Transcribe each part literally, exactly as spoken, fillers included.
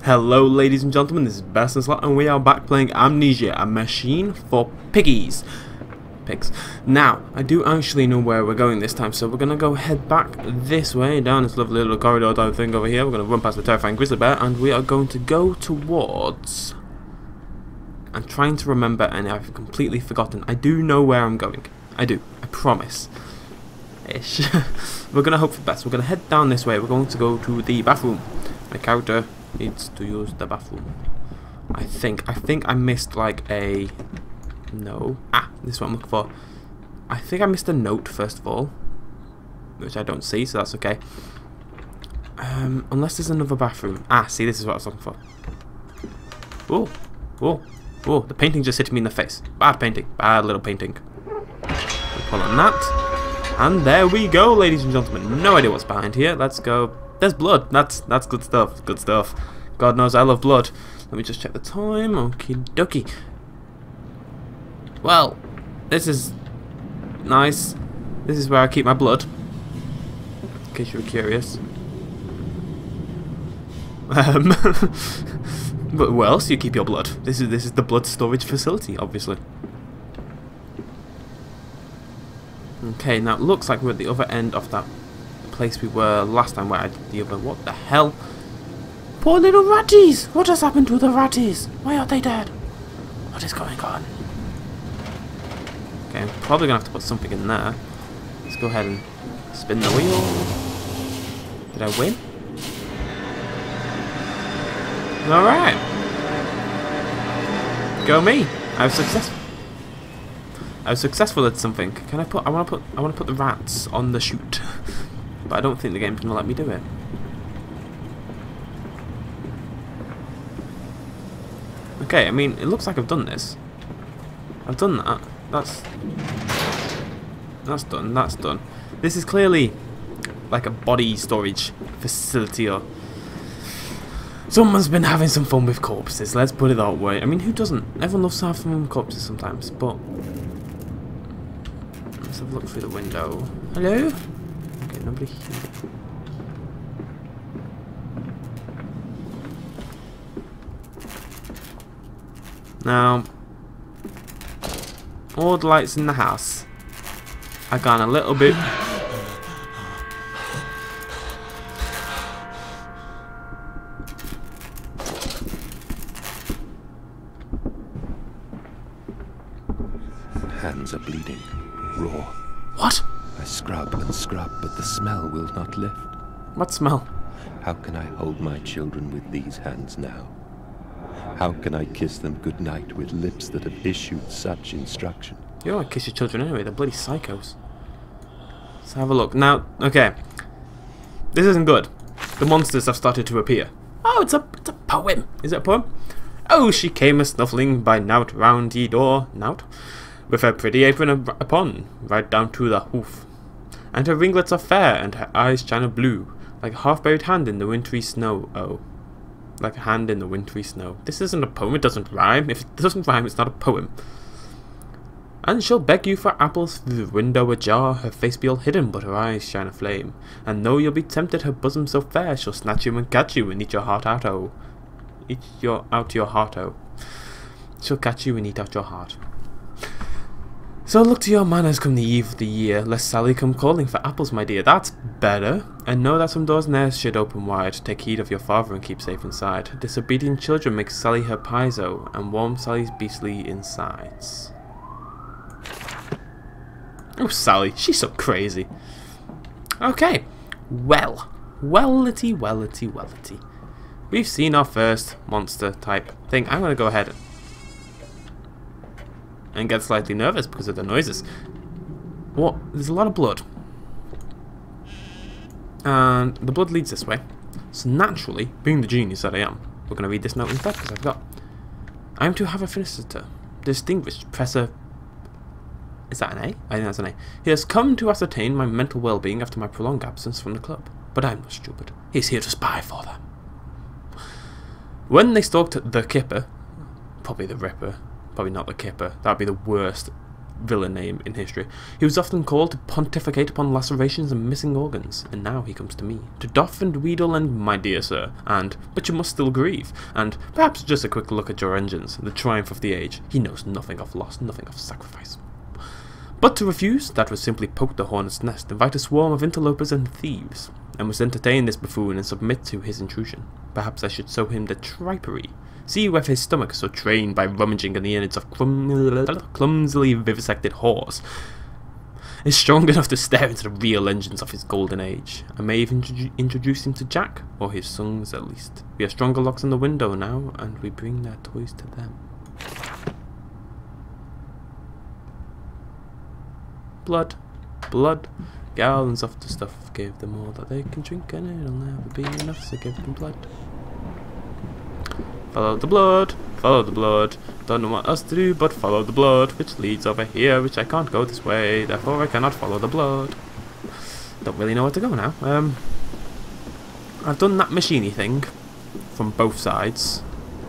Hello ladies and gentlemen, this is Bestslot and we are back playing Amnesia, a machine for piggies. Pigs. Now, I do actually know where we're going this time, so we're going to go head back this way, down this lovely little corridor type thing over here. We're going to run past the terrifying grizzly bear and we are going to go towards... I'm trying to remember and I've completely forgotten. I do know where I'm going. I do. I promise. Ish. We're going to hope for the best. We're going to head down this way. We're going to go to the bathroom. My character needs to use the bathroom. I think. I think I missed like a... No. Ah, this is what I'm looking for. I think I missed a note first of all, which I don't see, so that's okay. Um, unless there's another bathroom. Ah, see, this is what I was looking for. Oh, oh, oh! The painting just hit me in the face. Bad painting. Bad little painting. We'll pull on that, and there we go, ladies and gentlemen. No idea what's behind here. Let's go. There's blood. That's that's good stuff. Good stuff. God knows I love blood. Let me just check the time. Okie dokie. Well, this is nice. This is where I keep my blood, in case you were curious. Um, but where else do you keep your blood? This is this is the blood storage facility, obviously. Okay, now it looks like we're at the other end of that place we were last time, where I did the other. What the hell? Poor little ratties! What has happened to the ratties? Why are they dead? What is going on? Okay, I'm probably gonna have to put something in there. Let's go ahead and spin the wheel. Did I win? Alright. Go me. I was successful. I was successful at something. Can I put I wanna put I wanna put the rats on the chute. But I don't think the game's gonna let me do it. Okay, I mean it looks like I've done this. I've done that. That's that's done, that's done. This is clearly like a body storage facility, or someone's been having some fun with corpses, let's put it that way. I mean, who doesn't? Everyone loves to have fun with corpses sometimes, but let's have a look through the window. Hello? Okay, nobody here. Now, all the lights in the house are gone a little bit. Hands are bleeding, raw. What? I scrub and scrub, but the smell will not lift. What smell? How can I hold my children with these hands now? How can I kiss them goodnight with lips that have issued such instruction? You don't want to kiss your children anyway, they're bloody psychos. Let's have a look. Now, okay. This isn't good. The monsters have started to appear. Oh, it's a, it's a poem. Is it a poem? Oh, she came a-snuffling by nout round ye door, nout, with her pretty apron upon, right down to the hoof. And her ringlets are fair, and her eyes shine a blue, like a half-buried hand in the wintry snow, oh. Like a hand in the wintry snow. This isn't a poem, it doesn't rhyme. If it doesn't rhyme, it's not a poem. And she'll beg you for apples through the window ajar, her face be all hidden, but her eyes shine a flame. And though you'll be tempted, her bosom so fair, she'll snatch you and catch you and eat your heart out, oh. Eat your out your heart, oh. She'll catch you and eat out your heart. So look to your manners come the eve of the year, lest Sally come calling for apples, my dear. That's better. And know that some doors ne'er should open wide. Take heed of your father and keep safe inside. Disobedient children make Sally her pies, oh, and warm Sally's beastly insides. Oh, Sally, she's so crazy. Okay, well, wellity, wellity, wellity. We've seen our first monster type thing. I'm gonna go ahead and get slightly nervous because of the noises. What? There's a lot of blood. And the blood leads this way. So naturally, being the genius that I am, we're going to read this note instead because I forgot. I am to have a visitor. Distinguished Professor... Is that an A? I think that's an A. He has come to ascertain my mental well-being after my prolonged absence from the club. But I'm not stupid. He's here to spy for them. When they stalked the Kipper, probably the Ripper, probably not the Kipper, that'd be the worst villain name in history. He was often called to pontificate upon lacerations and missing organs, and now he comes to me, to doff and wheedle and my dear sir, and but you must still grieve, and perhaps just a quick look at your engines, the triumph of the age. He knows nothing of loss, nothing of sacrifice. But to refuse, that would simply poke the hornet's nest, invite a swarm of interlopers and thieves. I must entertain this buffoon and submit to his intrusion. Perhaps I should show him the tripery. See whether his stomach, so trained by rummaging in the innards of clum clumsily vivisected horse, is strong enough to stare into the real engines of his golden age. I may even introdu introduce him to Jack, or his sons at least. We have stronger locks on the window now, and we bring their toys to them. Blood, blood, gallons of the stuff. Give them all that they can drink, and it'll never be enough, so give them blood. Follow the blood, follow the blood. Don't know what else to do but follow the blood, which leads over here, which I can't go this way, therefore I cannot follow the blood. Don't really know where to go now. Um, I've done that machiney thing from both sides.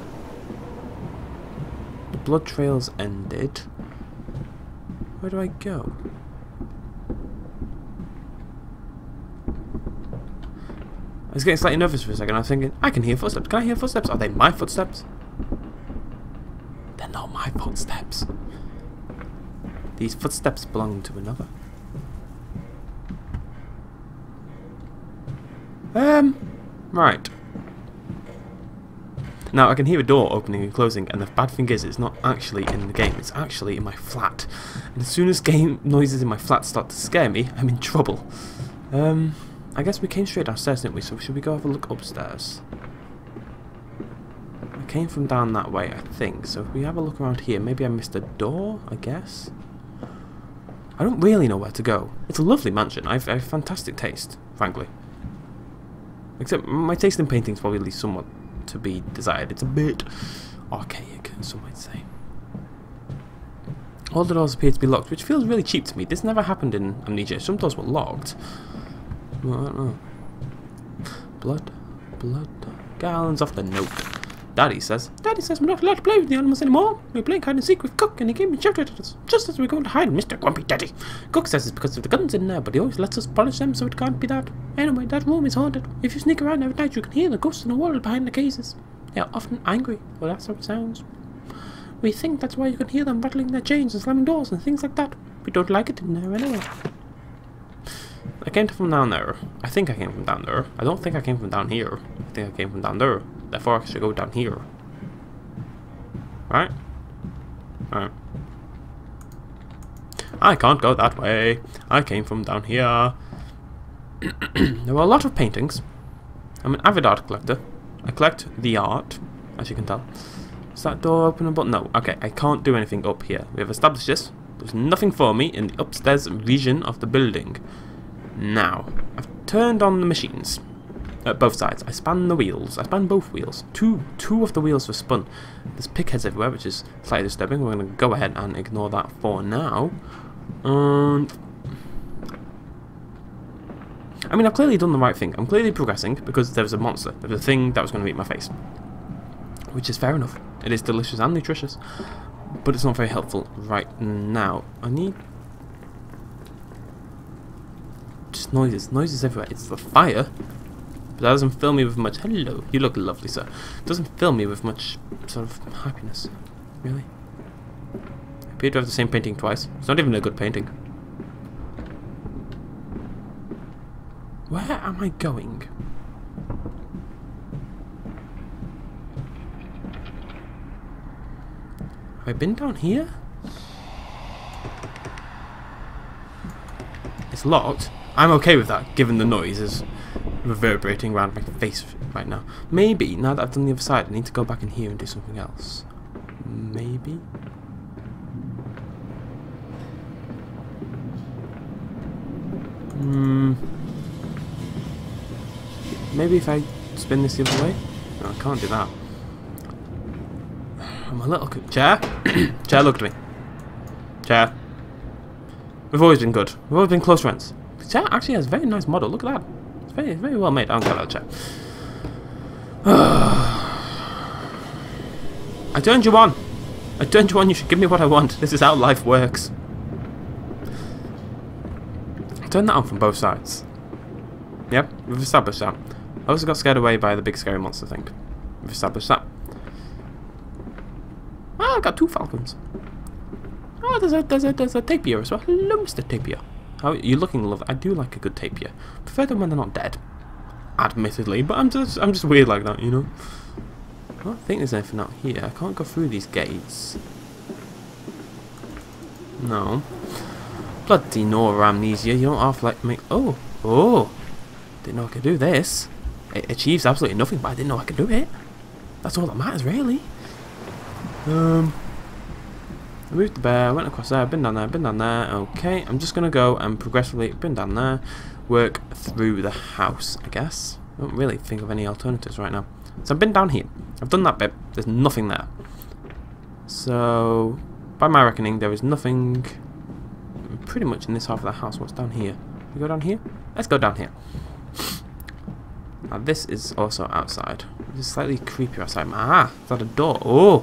The blood trail's ended. Where do I go? I was getting slightly nervous for a second. I was thinking, I can hear footsteps. Can I hear footsteps? Are they my footsteps? They're not my footsteps. These footsteps belong to another. Um, right. Now, I can hear a door opening and closing, and the bad thing is, it's not actually in the game. It's actually in my flat. And as soon as game noises in my flat start to scare me, I'm in trouble. Um... I guess we came straight downstairs, didn't we? So should we go have a look upstairs? I came from down that way, I think. So if we have a look around here, maybe I missed a door, I guess? I don't really know where to go. It's a lovely mansion. I have, I have fantastic taste, frankly. Except my taste in painting's probably leaves somewhat to be desired. It's a bit archaic, some might say. All the doors appear to be locked, which feels really cheap to me. This never happened in Amnesia. Some doors were locked. Well, I don't know. Blood, blood, gallons off the note. Daddy says, Daddy says we're not allowed to play with the animals anymore. We're playing hide and seek with Cook, and he came and shouted at us just as we were going to hide, Mister Grumpy Daddy. Cook says it's because of the guns in there, but he always lets us polish them, so it can't be that. Anyway, that room is haunted. If you sneak around every night, you can hear the ghosts in the wall behind the cases. They are often angry. Well, that's how it sounds. We think that's why you can hear them rattling their chains and slamming doors and things like that. We don't like it in there anyway. I came from down there. I think I came from down there. I don't think I came from down here. I think I came from down there. Therefore I should go down here. Right? Alright. I can't go that way. I came from down here. There were a lot of paintings. I'm an avid art collector. I collect the art, as you can tell. Is that door open? But no. Okay, I can't do anything up here. We have established this. There's nothing for me in the upstairs region of the building. Now, I've turned on the machines. At both sides. I span the wheels. I span both wheels. Two two of the wheels were spun. There's pig heads everywhere, which is slightly disturbing. We're going to go ahead and ignore that for now. And I mean, I've clearly done the right thing. I'm clearly progressing because there was a monster. There was a thing that was going to eat my face. Which is fair enough. It is delicious and nutritious. But it's not very helpful right now. I need... just noises. Noises everywhere. It's the fire. But that doesn't fill me with much... hello. You look lovely, sir. It doesn't fill me with much sort of happiness. Really? I appear to have the same painting twice. It's not even a good painting. Where am I going? Have I been down here? It's locked. I'm okay with that, given the noise is reverberating around my face right now. Maybe, now that I've done the other side, I need to go back in here and do something else. Maybe? Hmm... Maybe if I spin this the other way? No, I can't do that. I'm a little... Chair? Chair, look at me. Chair. We've always been good. We've always been close friends. The chair actually has a very nice model. Look at that. It's very, very well made. I don't care about the chair. I turned you on. I turned you on. You should give me what I want. This is how life works. Turn that on from both sides. Yep, we've established that. I also got scared away by the big scary monster thing. We've established that. Oh, I got two falcons. Oh, there's a there's a there's a tapir as well. Hello, Mister Tapir. How you're looking, love. I do like a good tapir. Prefer them when they're not dead. Admittedly, but I'm just I'm just weird like that, you know. I don't think there's anything out here. I can't go through these gates. No. Bloody Nora Amnesia. You don't have to like make. Oh, oh. Didn't know I could do this. It achieves absolutely nothing, but I didn't know I could do it. That's all that matters, really. Um. I moved the bear, went across there, been down there, been down there. Okay, I'm just gonna go and progressively, been down there, work through the house, I guess. I don't really think of any alternatives right now. So I've been down here. I've done that bit. There's nothing there. So, by my reckoning, there is nothing pretty much in this half of the house. What's down here? We go down here? Let's go down here. Now this is also outside. It's slightly creepier outside. Ah, is that a door? Oh!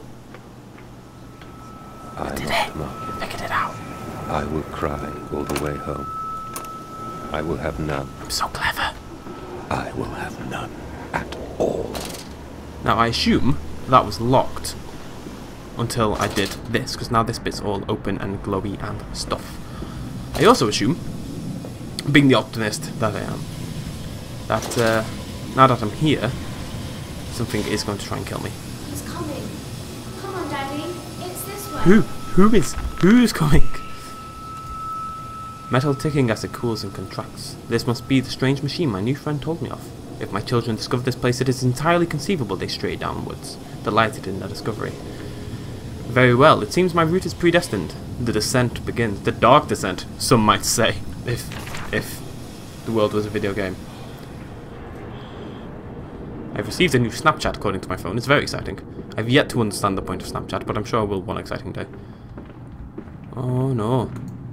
I did must it. knock it. Figured it out. I will cry all the way home. I will have none. I'm so clever. I will have none at all. Now I assume that was locked until I did this, because now this bit's all open and glowy and stuff. I also assume, being the optimist that I am, that uh, now that I'm here, something is going to try and kill me. He's coming. Come on, Daddy. It's this way. Who? Who is? Who's coming? Metal ticking as it cools and contracts. This must be the strange machine my new friend told me of. If my children discover this place, it is entirely conceivable they stray downwards, delighted in their discovery. Very well, it seems my route is predestined. The descent begins. The Dark Descent, some might say, if if the world was a video game. I've received a new Snapchat according to my phone. It's very exciting. I've yet to understand the point of Snapchat, but I'm sure I will one exciting day. Oh no.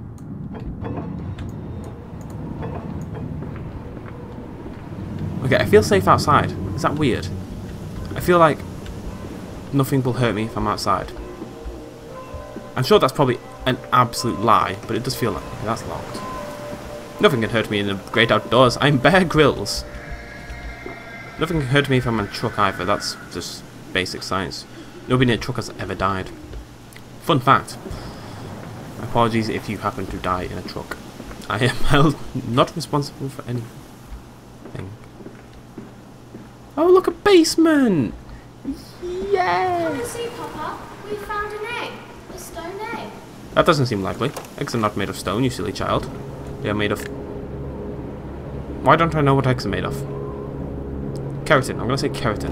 Okay, I feel safe outside. Is that weird? I feel like nothing will hurt me if I'm outside. I'm sure that's probably an absolute lie, but it does feel like okay, that's locked. Nothing can hurt me in the great outdoors. I'm Bear Grylls. Nothing can hurt me if I'm in a truck either. That's just basic science. Nobody in a truck has ever died. Fun fact. Apologies if you happen to die in a truck. I am held not responsible for anything. Oh, look, a basement! Yeah! Come and see, Papa. We found an egg. A stone egg. That doesn't seem likely. Eggs are not made of stone, you silly child. They are made of... Why don't I know what eggs are made of? Keratin. I'm going to say keratin.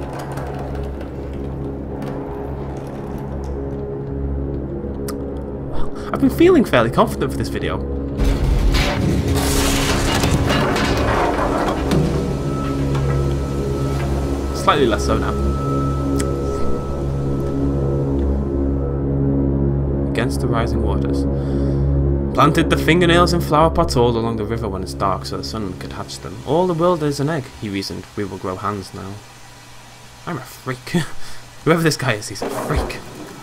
Well, I've been feeling fairly confident for this video. Slightly less so now. Against the rising waters. Planted the fingernails in flower pots all along the river when it's dark so the sun could hatch them. All the world is an egg, he reasoned. We will grow hands now. I'm a freak. Whoever this guy is, he's a freak.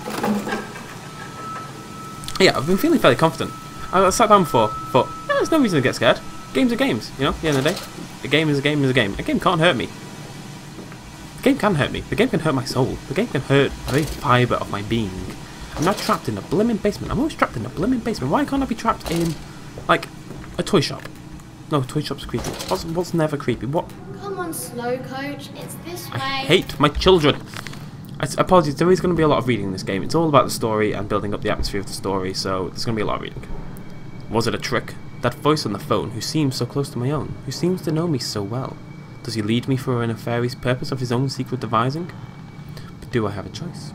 Yeah, I've been feeling fairly confident. I sat down before, thought, yeah, there's no reason to get scared. Games are games, you know, at the end of the day. A game is a game is a game. A game can't hurt me. The game can hurt me. The game can hurt my soul. The game can hurt the very fibre of my being. I'm not trapped in a blimmin' basement. I'm always trapped in a blimmin' basement. Why can't I be trapped in, like, a toy shop? No, toy shop's creepy. What's, what's never creepy? What? Come on, slow coach. It's this way. I hate my children. I, apologies, there is going to be a lot of reading in this game. It's all about the story and building up the atmosphere of the story, so there's going to be a lot of reading. Was it a trick? That voice on the phone, who seems so close to my own, who seems to know me so well. Does he lead me for a nefarious purpose of his own secret devising? But do I have a choice?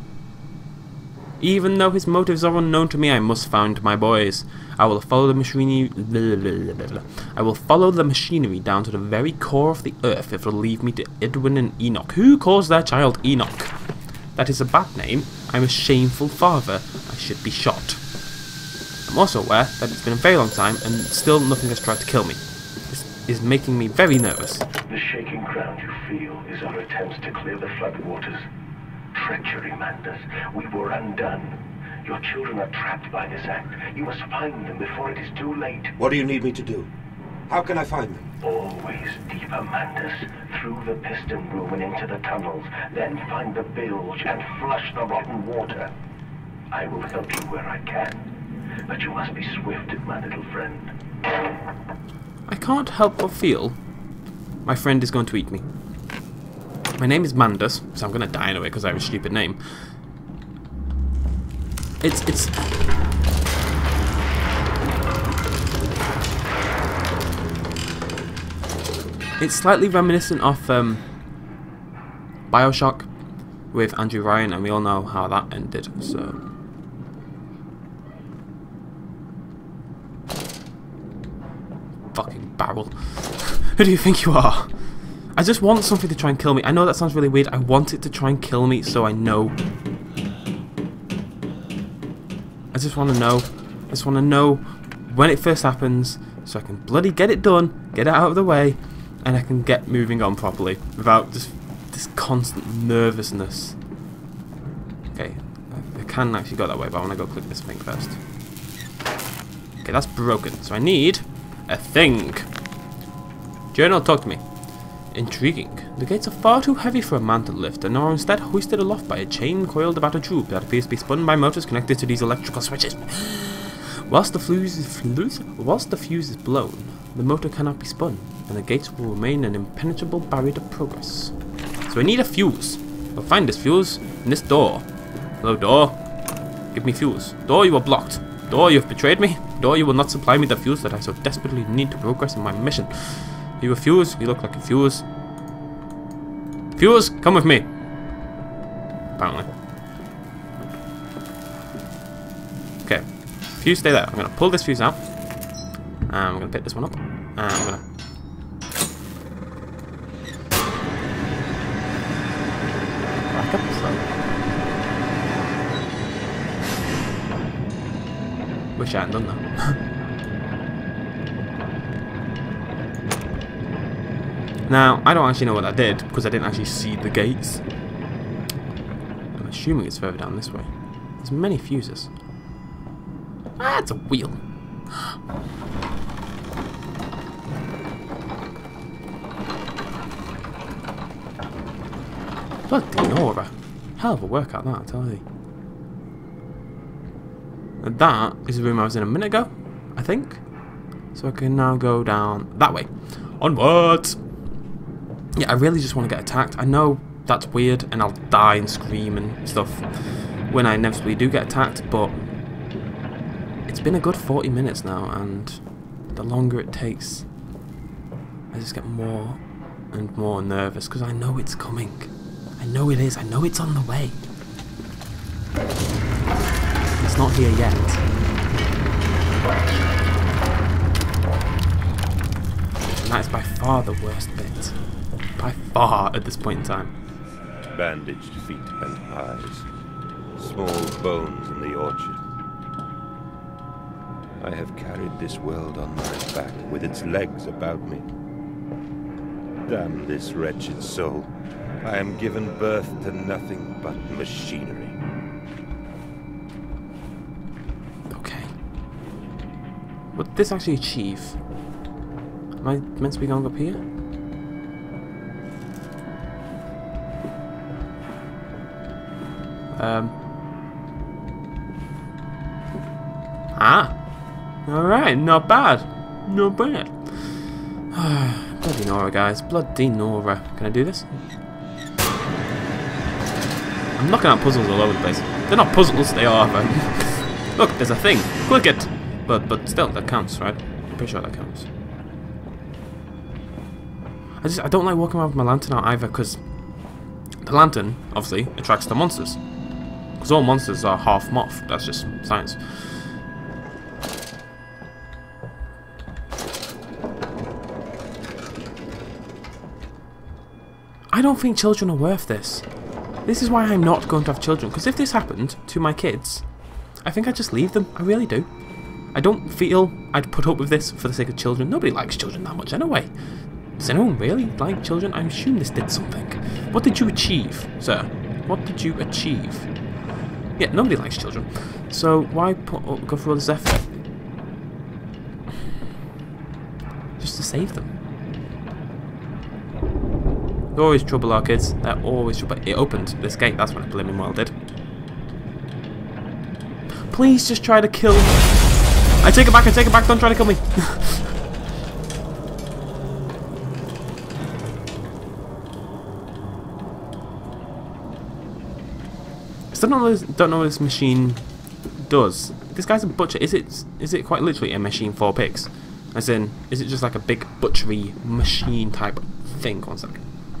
Even though his motives are unknown to me, I must find my boys. I will follow the machinery. I will follow the machinery down to the very core of the earth if it'll lead me to Edwin and Enoch. Who calls their child Enoch? That is a bad name. I'm a shameful father. I should be shot. I'm also aware that it's been a very long time and still nothing has tried to kill me. This is making me very nervous. The shaking ground you feel is our attempts to clear the floodwaters. Treachery, Mandus. We were undone. Your children are trapped by this act. You must find them before it is too late. What do you need me to do? How can I find them? Always deeper, Mantis. Through the piston room and into the tunnels. Then find the bilge and flush the rotten water. I will help you where I can. But you must be swift, my little friend. I can't help but feel my friend is going to eat me. My name is Mandus, so I'm going to die anyway because I have a stupid name. It's, it's... It's slightly reminiscent of um, Bioshock with Andrew Ryan, and we all know how that ended, so... Fucking barrel. Who do you think you are? I just want something to try and kill me. I know that sounds really weird. I want it to try and kill me so I know. I just want to know. I just want to know when it first happens so I can bloody get it done, get it out of the way, and I can get moving on properly without just this constant nervousness. Okay, I can actually go that way, but I want to go click this thing first. Okay, that's broken. So I need a thing. Journal, talk to me. Intriguing. The gates are far too heavy for a man to lift and are instead hoisted aloft by a chain coiled about a tube that appears to be spun by motors connected to these electrical switches. Whilst the fuse is, fuse, whilst the fuse is blown, the motor cannot be spun, and the gates will remain an impenetrable barrier to progress. So I need a fuse. I'll find this fuse in this door. Hello, door. Give me fuse. Door, you are blocked. Door, you have betrayed me. Door, you will not supply me the fuse that I so desperately need to progress in my mission. You a fuse? You look like a fuse. Fuse, come with me. Apparently. Okay. Fuse, stay there. I'm going to pull this fuse out. And I'm going to pick this one up. And I'm going to... Back up, so. Wish I hadn't done that. Now, I don't actually know what I did, because I didn't actually see the gates. I'm assuming it's further down this way. There's many fuses. Ah, it's a wheel. Bloody Nora. Hell of a workout that, I tell you. And that is the room I was in a minute ago, I think. So I can now go down that way. Onwards! Yeah, I really just want to get attacked. I know that's weird and I'll die and scream and stuff when I inevitably do get attacked, but it's been a good forty minutes now, and the longer it takes, I just get more and more nervous because I know it's coming. I know it is. I know it's on the way. It's not here yet. And that is by far the worst bit. By far at this point in time. Bandaged feet and eyes. Small bones in the orchard. I have carried this world on my back with its legs about me. Damn this wretched soul. I am given birth to nothing but machinery. Okay. What did this actually achieve? Am I meant to be going up here? Um. Ah. Alright, not bad. Not bad. Bloody Nora, guys. Bloody Nora. Can I do this? I'm knocking out puzzles all over the place. They're not puzzles, they are. But look, there's a thing. Click it. But but still, that counts, right? I'm pretty sure that counts. I just I don't like walking around with my lantern out either, because the lantern obviously attracts the monsters. Because all monsters are half moth. That's just science. I don't think children are worth this. This is why I'm not going to have children. Because if this happened to my kids, I think I'd just leave them. I really do. I don't feel I'd put up with this for the sake of children. Nobody likes children that much anyway. Does anyone really like children? I assume this did something. What did you achieve, sir? What did you achieve? Yeah, nobody likes children. So why put, go through all this effort? Just to save them. They're always trouble, our kids. They're always trouble. It opened this gate. That's what I believe well did. Please just try to kill me. I take it back. I take it back. Don't try to kill me. Still don't know, this, don't know what this machine does. This guy's a butcher. Is it? Is it quite literally a machine for pigs? As in, is it just like a big butchery machine type thing? One second.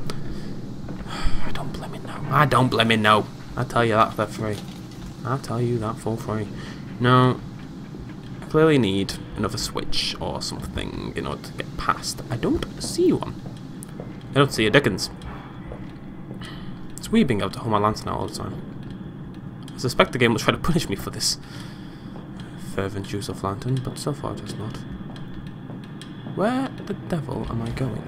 I don't blame it now. I don't blame it now. I tell you that for free. I tell you that for free. No, I clearly need another switch or something in order to get past. I don't see one. I don't see a Dickens. It's weird being able to hold my lantern out all the time. I suspect the game will try to punish me for this fervent use of lantern, but so far it has not. Where the devil am I going?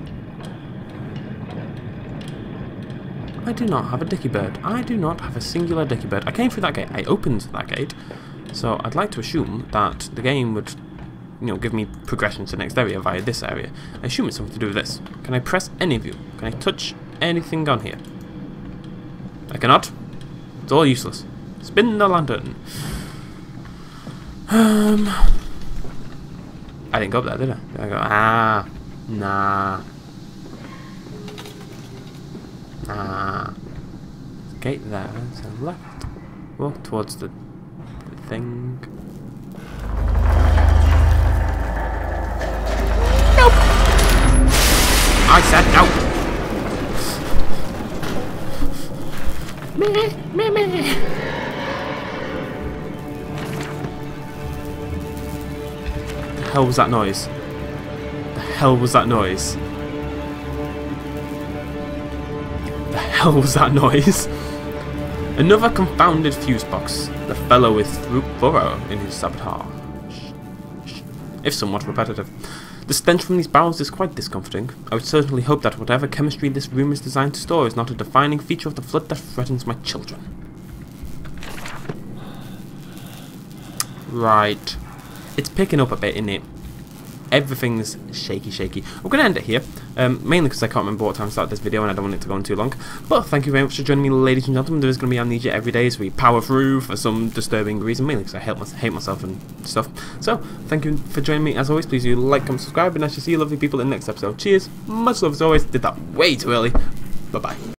I do not have a dicky bird. I do not have a singular dicky bird. I came through that gate. I opened that gate. So I'd like to assume that the game would, you know, give me progression to the next area via this area. I assume it's something to do with this. Can I press any of you? Can I touch anything on here? I cannot. It's all useless. Spin the lantern. Um, I didn't go up there, did I? Did I go? Ah, nah, nah. Gate there. To the left. Walk towards the, the thing. Nope. I said no. Me, me, me. The hell was that noise? The hell was that noise? The hell was that noise? Another confounded fuse box. The fellow is thorough in his sabotage, if somewhat repetitive. The stench from these barrels is quite discomforting. I would certainly hope that whatever chemistry this room is designed to store is not a defining feature of the flood that threatens my children. Right. It's picking up a bit, isn't it? Everything's shaky, shaky. We're going to end it here, um, mainly because I can't remember what time I started this video and I don't want it to go on too long. But thank you very much for joining me, ladies and gentlemen. There is going to be Amnesia every day as we power through for some disturbing reason, mainly because I hate, my, hate myself and stuff. So, thank you for joining me. As always, please do like, comment, subscribe, and I shall see you lovely people in the next episode. Cheers, much love as always. Did that way too early. Bye-bye.